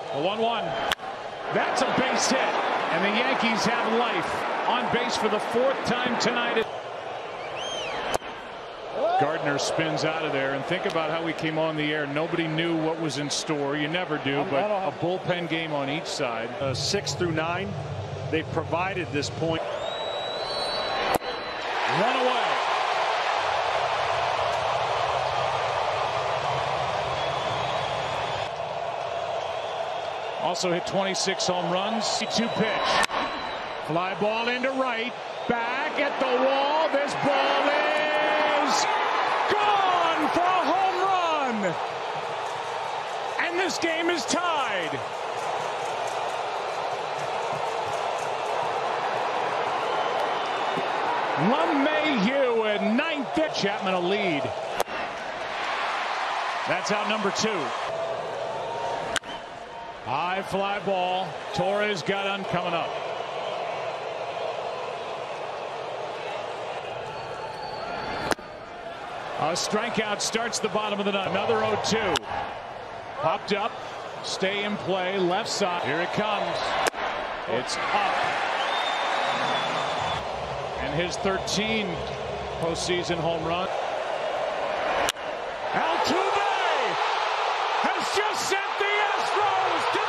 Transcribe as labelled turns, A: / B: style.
A: The 1-1. That's a base hit. And the Yankees have life on base for the 4th time tonight. Gardner spins out of there, and think about how we came on the air. Nobody knew what was in store. You never do, but a bullpen game on each side.
B: 6 through 9, they've provided this point.
A: One away. Also hit 26 home runs. 2 pitch. Fly ball into right. Back at the wall. This ball is gone for a home run. And this game is tied. LeMahieu in 9th. Chapman a lead. That's out number 2. High fly ball. Torres got coming up. A strikeout starts the bottom of the ninth. Another 0-2. Popped up. Stay in play. Left side. Here it comes. It's up. And his 13th postseason home run. Altuve has just sent the Astros to